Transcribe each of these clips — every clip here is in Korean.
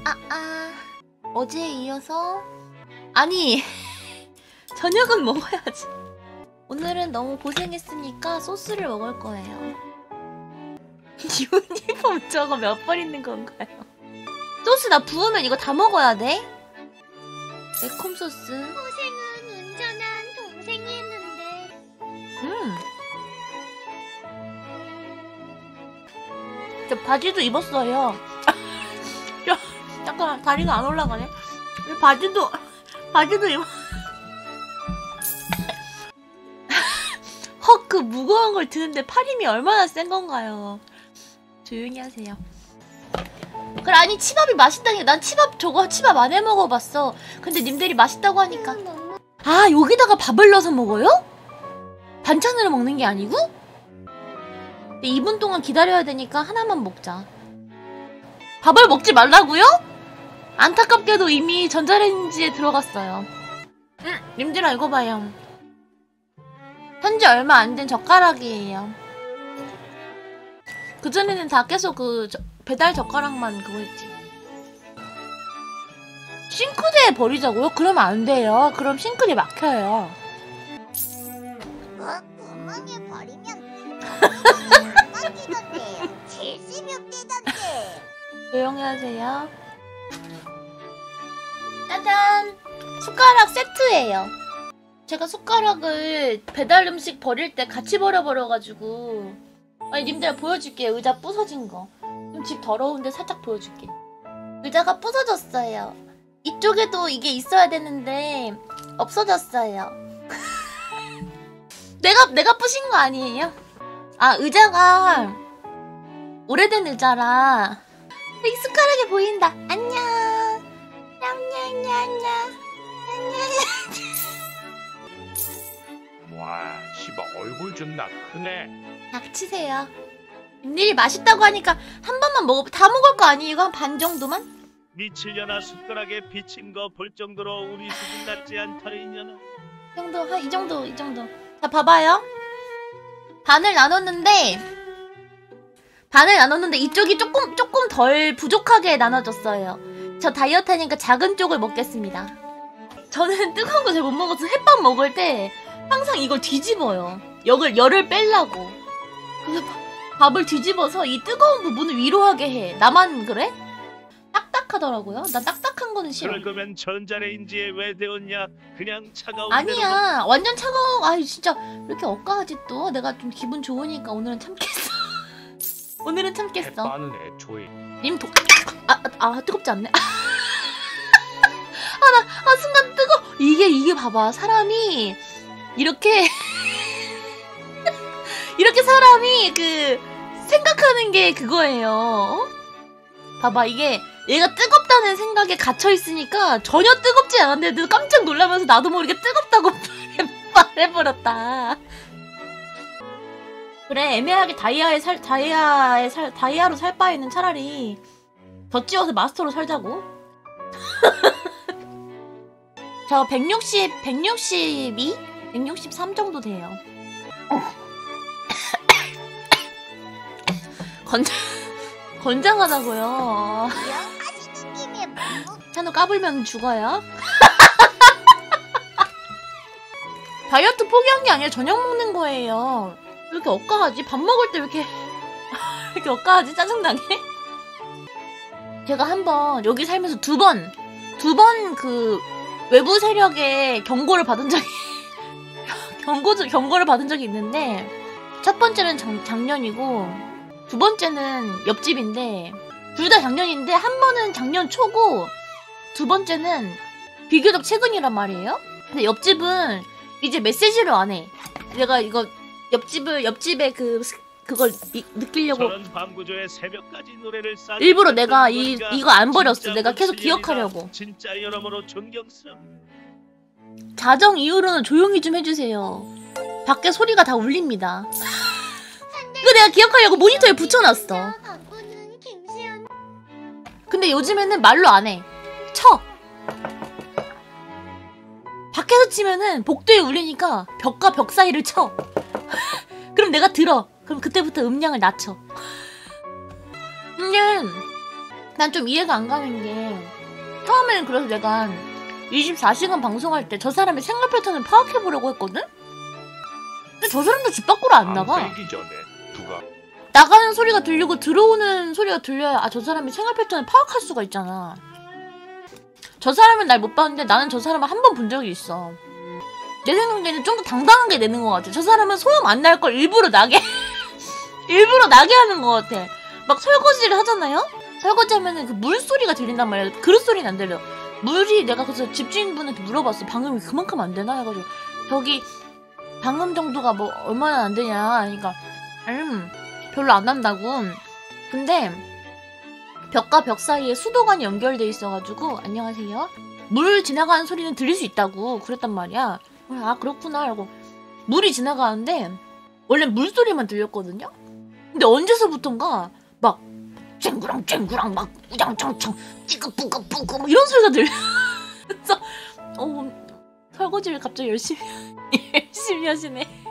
어제에 이어서 아니 저녁은 먹어야지. 오늘은 너무 고생했으니까 소스를 먹을 거예요. 유니폼 저거 몇 번 있는 건가요? 소스 나 부으면 이거 다 먹어야 돼? 매콤 소스. 고생은 운전한 동생이 했는데. 저 바지도 입었어요. 잠깐 다리가 안 올라가네. 바지도 입어. 헉, 그 무거운 걸 드는데 팔 힘이 얼마나 센 건가요? 조용히 하세요. 그래, 아니 치밥이 맛있다니. 난 치밥 안 해 먹어봤어. 근데 님들이 맛있다고 하니까. 아, 여기다가 밥을 넣어서 먹어요? 반찬으로 먹는 게 아니고? 근데 2분 동안 기다려야 되니까 하나만 먹자. 밥을 먹지 말라고요? 안타깝게도 이미 전자레인지에 들어갔어요. 님들아 이거 봐요. 현재 얼마 안 된 젓가락이에요. 그전에는 다 계속 배달 젓가락만 그거 했지. 싱크대에 버리자고요? 그러면 안 돼요. 그럼 싱크대 막혀요. 구멍에 버리면 막히던데요. 76대던데. 조용히 하세요. 짜잔! 숟가락 세트예요. 제가 숟가락을 배달 음식 버릴 때 같이 버려버려가지고. 아니 님들 보여줄게요. 의자 부서진 거. 좀 집 더러운데 살짝 보여줄게. 의자가 부서졌어요. 이쪽에도 이게 있어야 되는데 없어졌어요. 내가 부신 거 아니에요? 아, 의자가 오래된 의자라 익숙하게 보인다. 안녕. 냠냠냠냠. 와, 씨발 얼굴 존나 크네. 닥치세요. 님들이 맛있다고 하니까 한 번만 다 먹을 거 아니에요? 이거 한 반 정도만? 미칠려나 숟가락에 비친 거 볼 정도로 우리 수준 같지 않다 이년아. 이 정도. 자, 봐봐요. 반을 나눴는데 이쪽이 조금 덜 부족하게 나눠졌어요. 저 다이어트 하니까 작은 쪽을 먹겠습니다. 저는 뜨거운 거 잘 못 먹어서 햇밥 먹을 때 항상 이걸 뒤집어요. 열을 빼려고. 그래서 밥을 뒤집어서 이 뜨거운 부분을 위로 하게 해. 나만 그래? 딱딱하더라고요. 나 딱딱한 거는 싫어. 그럴 거면 전자레인지에 왜 데웠냐? 그냥 차가운 아니야. 완전 차가워. 아이 진짜 왜 이렇게 억까하지 또. 내가 좀 기분 좋으니까 오늘은 참겠어. 오늘은 참겠어. 햇반은 애초에 님 뜨겁지 않네. 순간 뜨거. 이게 봐봐. 사람이 이렇게 사람이 생각하는 게 그거예요. 어? 봐봐, 이게 얘가 뜨겁다는 생각에 gat혀 있으니까 전혀 뜨겁지 않은데도 깜짝 놀라면서 나도 모르게 뜨겁다고 말해버렸다. 그래, 애매하게 다이아로 살 바에는 차라리 덧지워서 마스터로 살자고. 저 162? 163 정도 돼요. 건장하다고요. 하시는 김에 찬우 까불면 죽어요. 다이어트 포기한 게 아니라 저녁 먹는 거예요. 왜 이렇게 억까하지? 밥 먹을 때 왜 이렇게 이렇게 억까하지? 짜증나게? 제가 한번 여기 살면서 두 번 외부 세력의 경고를 받은 적이 경고를 받은 적이 있는데, 첫 번째는 작년이고 두 번째는 옆집인데, 둘 다 작년인데 한 번은 작년 초고 두 번째는 비교적 최근이란 말이에요. 근데 옆집은 이제 메시지를 안 해. 내가 이거 옆집에 그걸 느끼려고 일부러 내가 이거 안 버렸어. 내가 계속 기억하려고. 진짜 여러모로 존경스러워. 자정 이후로는 조용히 좀 해주세요. 밖에 소리가 다 울립니다. 이거 내가 기억하려고 모니터에 붙여놨어. 근데 요즘에는 말로 안 해. 쳐. 밖에서 치면은 복도에 울리니까 벽과 벽 사이를 쳐. 그럼 내가 들어. 그럼 그때부터 음량을 낮춰. 난 좀 이해가 안 가는 게 처음에는 그래서 내가 24시간 방송할 때 저 사람의 생활 패턴을 파악해보려고 했거든? 근데 저 사람도 집 밖으로 안 나가. 방세기 전에 누가 나가는 소리가 들리고 들어오는 소리가 들려야 아, 저 사람이 생활 패턴을 파악할 수가 있잖아. 저 사람은 날 못 봤는데 나는 저 사람을 한 번 본 적이 있어. 내 생각에는 좀 더 당당하게 내는 것 같아. 저 사람은 소용 안 날 걸 일부러 나게 일부러 나게 하는 것 같아. 막 설거지를 하잖아요? 설거지 하면은 그 물소리가 들린단 말이야. 그릇 소리는 안 들려. 물이 내가 그래서 집주인분한테 물어봤어. 방음이 그만큼 안 되나? 해가지고 저기 방음 정도가 뭐 얼마나 안 되냐. 그러니까 별로 안 난다고. 근데 벽과 벽 사이에 수도관이 연결돼 있어가지고 안녕하세요. 물 지나가는 소리는 들릴 수 있다고 그랬단 말이야. 아 그렇구나 하고 물이 지나가는데 원래 물소리만 들렸거든요. 근데 언제서부턴가 막 쨍구랑 쨍구랑 막 우장창창 찌끄뿌끄뿌끄 막 이런 소리가 들려. 그래서 설거지를 갑자기 열심히 하시네.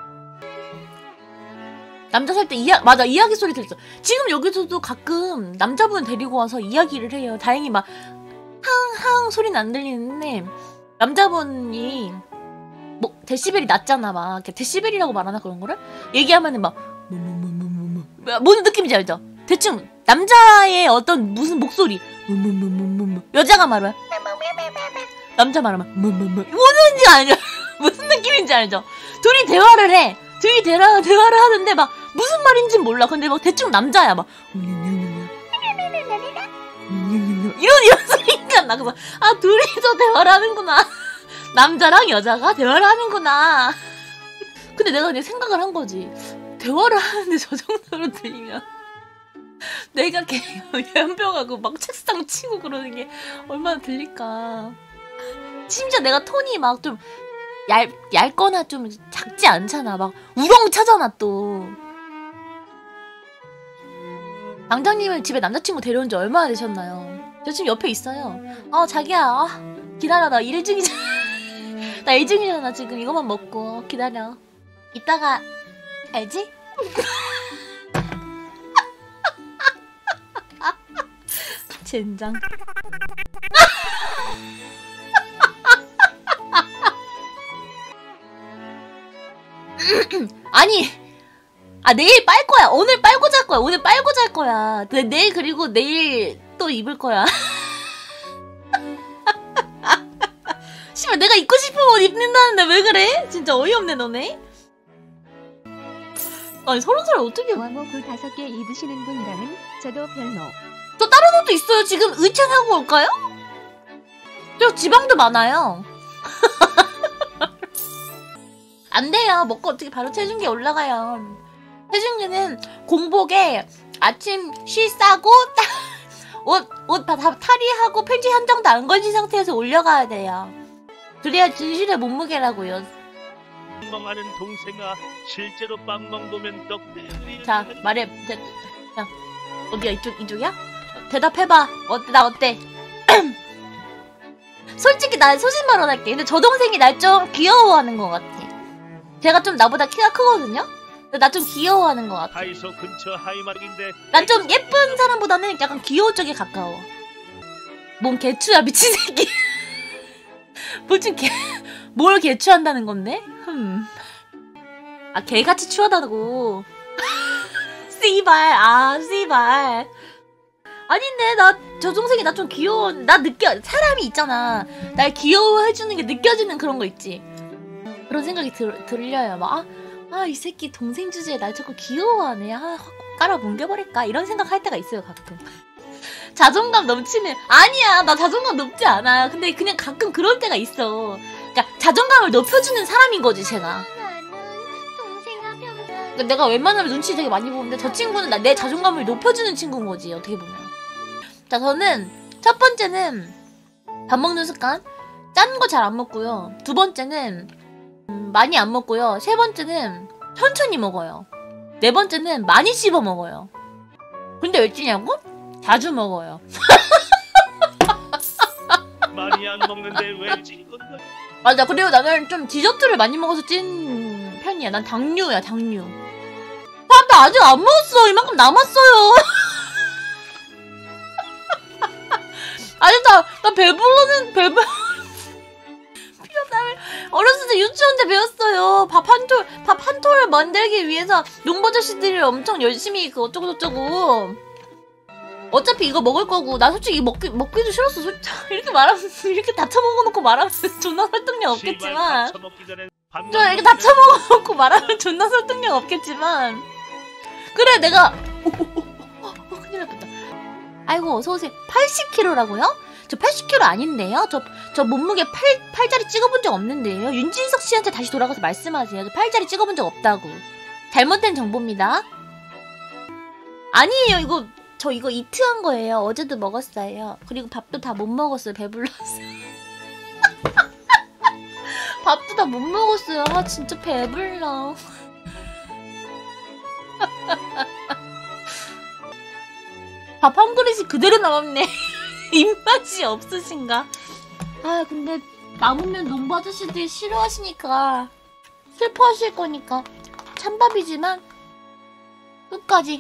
남자 살 때 맞아 이야기 소리 들었어. 지금 여기서도 가끔 남자분 데리고 와서 이야기를 해요. 다행히 막 항 소리는 안 들리는데 남자분이 뭐 데시벨이 낮잖아. 막 데시벨이라고 말하나 그런 거를 얘기하면은 막 뭔 느낌인지 알죠? 대충 남자의 어떤 무슨 목소리 여자가 말하면 남자 말하면 뭐는지 알죠? 무슨 느낌인지 알죠? 둘이 대화를 해. 둘이 대화를 하는데 막 무슨 말인지 몰라. 근데 막 대충 남자야. 막 이런 소리가 나. 그래서 아 둘이서 대화를 하는구나. 남자랑 여자가 대화를 하는구나. 근데 내가 그냥 생각을 한 거지. 대화를 하는데 저 정도로 들리면 내가 걔 연병하고 막 책상 치고 그러는 게 얼마나 들릴까. 심지어 내가 톤이 막 좀 얇거나 좀 작지 않잖아. 막 우렁차잖아 또. 방장님은 집에 남자친구 데려온 지 얼마나 되셨나요? 저 지금 옆에 있어요. 자기야 기다려. 나 일 중이잖아. 나 일 중이잖아. 지금 이것만 먹고 기다려. 이따가 알지? 젠장. 아니 내일 빨 거야. 오늘 빨고 잘 거야. 오늘 빨고 잘 거야. 내일 그리고 내일 또 입을 거야. 씨발 내가 입고 싶은 옷 입는다는데 왜 그래? 진짜 어이없네 너네. 아니 30살 어떻게 왕호 굴 5개 입으시는 분이라는 저도 별로. 저 다른 옷도 있어요. 지금 의찬하고 올까요? 저 지방도 많아요. 안 돼요. 먹고 어떻게 바로 체중계 올라가요. 체중계는 공복에 아침 쉬 싸고 옷 다 탈의하고 팬티 한 장도 안 걸친 상태에서 올려가야 돼요. 그래야 진실의 몸무게라고요. 빵멍하는 동생아 실제로 빵멍 보면 떡대. 자 말해. 야 어디야? 이쪽이야? 대답해봐. 어때? 나 어때? 솔직히 나 소신 발언할게. 근데 저 동생이 날 좀 귀여워하는 것 같아. 제가 좀 나보다 키가 크거든요? 근데 나 좀 귀여워하는 것 같아. 다이소 근처 하이마르인데 난 좀 예쁜 사람보다는 약간 귀여운 쪽에 가까워. 뭔 개추야 미친 새끼. 뭘 개추한다는 건데? 개같이 추하다고. 씨발. 씨발. 아닌데 저 동생이 나 좀 귀여워. 나 사람이 있잖아. 날 귀여워해주는 게 느껴지는 그런 거 있지. 그런 생각이 들려요. 막 이 새끼 동생 주제에 날 자꾸 귀여워하네. 확 깔아 뭉개버릴까 이런 생각할 때가 있어요 가끔. 자존감 넘치는. 아니야 나 자존감 높지 않아. 근데 그냥 가끔 그럴 때가 있어. 그러니까 자존감을 높여주는 사람인 거지 제가. 그러니까 내가 웬만하면 눈치 되게 많이 보는데 저 친구는 내 자존감을 높여주는 친구인 거지 어떻게 보면. 자 저는 첫 번째는 밥 먹는 습관. 짠 거 잘 안 먹고요. 두 번째는 많이 안 먹고요. 세 번째는 천천히 먹어요. 네 번째는 많이 씹어 먹어요. 근데 왜 찌냐고? 자주 먹어요. 많이 안 먹는데 왜 찌는 건가? 맞아. 그리고 나는 좀 디저트를 많이 먹어서 찐 편이야. 난 당류야 당류. 나 아직 안 먹었어. 이만큼 남았어요. 아니 나 배불러는 어렸을 때 유치원 때 배웠어요. 밥 한 톨을 만들기 위해서 농부아저씨들이 엄청 열심히 그 어쩌고저쩌고. 어차피 이거 먹을 거고 나 솔직히 먹기도 싫었어. 솔직히 이렇게 말하면 이렇게 다 처먹어놓고 말하면 존나 설득력 없겠지만 저 이렇게 다 처먹어놓고 말하면 존나 설득력 없겠지만 그래 내가 큰일 났다. 아이고 어서오세요. 80kg라고요? 저 80kg 아닌데요? 저 몸무게 팔자리 찍어본 적 없는데요? 윤진석 씨한테 다시 돌아가서 말씀하세요. 저 팔자리 찍어본 적 없다고. 잘못된 정보입니다. 아니에요. 이거 이트한 거예요. 어제도 먹었어요. 그리고 밥도 다 못 먹었어요. 배불렀어요. 밥도 다 못 먹었어요. 아 진짜 배불러. 밥 한 그릇이 그대로 남았네. 입맛이 없으신가? 아 근데 남으면 농부 아저씨들이 싫어하시니까 슬퍼하실 거니까 찬밥이지만 끝까지.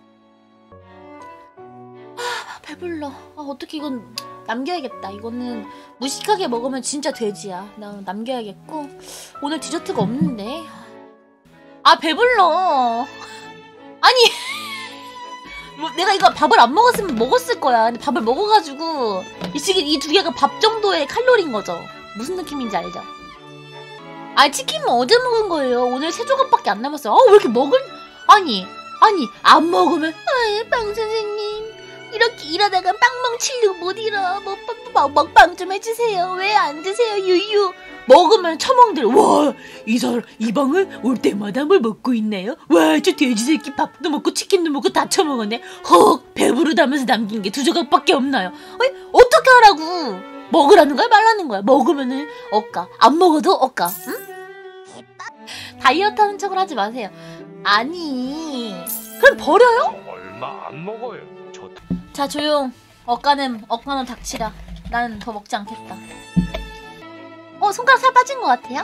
아 배불러. 아 어떻게 이건 남겨야겠다. 이거는 무식하게 먹으면 진짜 돼지야. 나 남겨야겠고 오늘 디저트가 없는데. 아 배불러. 아니 뭐 내가 이거 밥을 안 먹었으면 먹었을 거야. 근데 밥을 먹어가지고 이 두 개가 밥 정도의 칼로리인 거죠. 무슨 느낌인지 알죠? 아 치킨은 어제 먹은 거예요. 오늘 3조각밖에 안 남았어요. 왜 이렇게 아니 안 먹으면 빵 선생님 이렇게 일하다가 빵멍 치려고 못 일어. 먹방 좀 해주세요. 왜 안 드세요 유유. 먹으면 처먹들 와 이 방은 올 때마다 뭘 먹고 있나요? 와 저 돼지 새끼 밥도 먹고 치킨도 먹고 다 처먹었네. 헉 배부르다면서 남긴 게 2조각밖에 없나요? 어떻게 하라고? 먹으라는 거야 말라는 거야? 먹으면은 억까 안 먹어도 억까. 응? 다이어트 하는 척을 하지 마세요. 아니 그럼 버려요? 얼마 안 먹어요. 자 조용. 억까는 닥치라. 나는 더 먹지 않겠다. 손가락 살 빠진 것 같아요?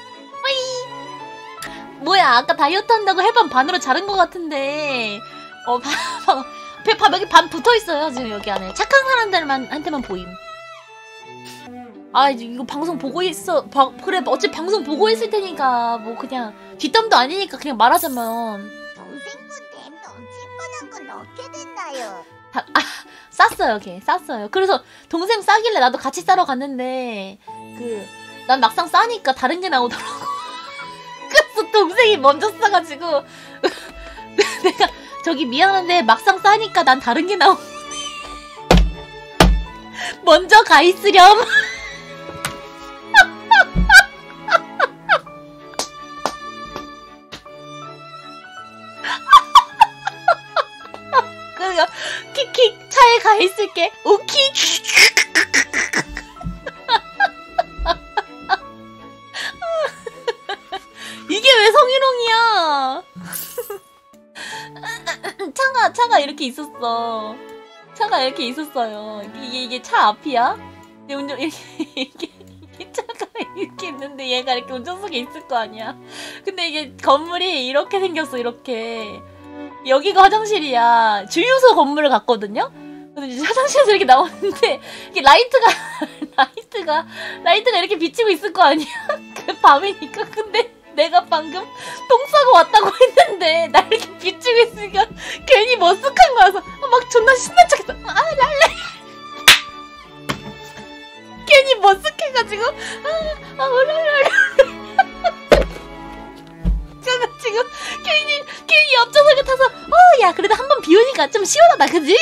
뿌이! 뭐야 아까 다이어트 한다고 해반 반으로 자른 것 같은데 밥 여기 반 붙어있어요 지금 여기 안에. 착한 사람들한테만 보임. 아 이거 방송 보고 있어. 그래 어차피 방송 보고 있을 테니까 뭐 그냥 뒷담도 아니니까 그냥 말하자면 동생분 댐 넘칠 뻔한 건 어떻게 됐나요? 쌌어요 걔 쌌어요. 그래서 동생 싸길래 나도 같이 싸러 갔는데 난 막상 싸니까 다른 게 나오더라고. 그래서 동생이 먼저 싸가지고 내가 저기 미안한데 막상 싸니까 난 다른 게 나오네. 먼저 가 있으렴. 그래서 킥킥 차에 가 있을게. 오키. 이게 왜 성희롱이야? 차가 이렇게 있었어. 차가 이렇게 있었어요. 이게 차 앞이야? 이게 차가 이렇게 있는데 얘가 이렇게 운전석에 있을 거 아니야? 근데 이게 건물이 이렇게 생겼어. 이렇게 여기가 화장실이야. 주유소 건물을 갔거든요. 근데 이제 화장실에서 이렇게 나오는데 이게 라이트가 이렇게 비치고 있을 거 아니야? 그 밤이니까. 근데 내가 방금 똥 싸고 왔다고 했는데 나 이렇게 비치고 있으니까 괜히 머쓱한 거라서 막 존나 신난 척했어. 랄래. 괜히 머쓱해가지고 랄랄. 제가 지금 괜히 옆좌석에 타서 야 그래도 한 번 비우니까 좀 시원하다 그지?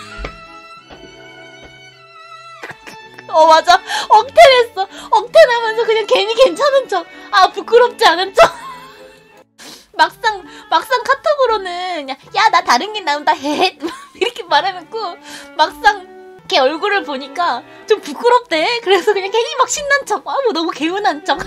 맞아. 억텐했어. 억텐하면서 그냥 괜히 괜찮은 척. 부끄럽지 않은 척. 막상 카톡으로는 야 나 다른 게 나온다 헤헷 이렇게 말해놓고 막상 걔 얼굴을 보니까 좀 부끄럽대. 그래서 그냥 괜히 막 신난 척. 뭐 너무 개운한 척.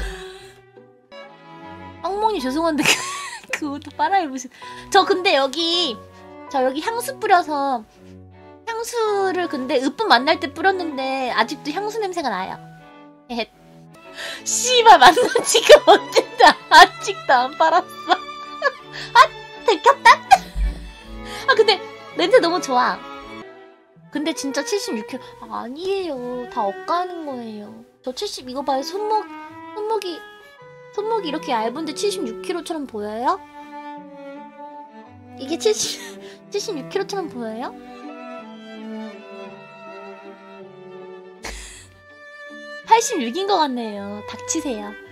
엉몽이 죄송한데 그것도 빨아입으신. 근데 여기 향수 뿌려서 향수를 근데 으뜸 만날 때 뿌렸는데 아직도 향수 냄새가 나요. 헤헷. 씨발 만난 지가 언젠데 아직도 안 빨았어. 들켰다. 근데 냄새 너무 좋아. 근데 진짜 76kg 아니에요. 다 억까는 거예요. 저 70 이거 봐요. 손목이 이렇게 얇은데 76kg처럼 보여요? 이게 76kg처럼 보여요? (86인) 것 같네요. 닥치세요.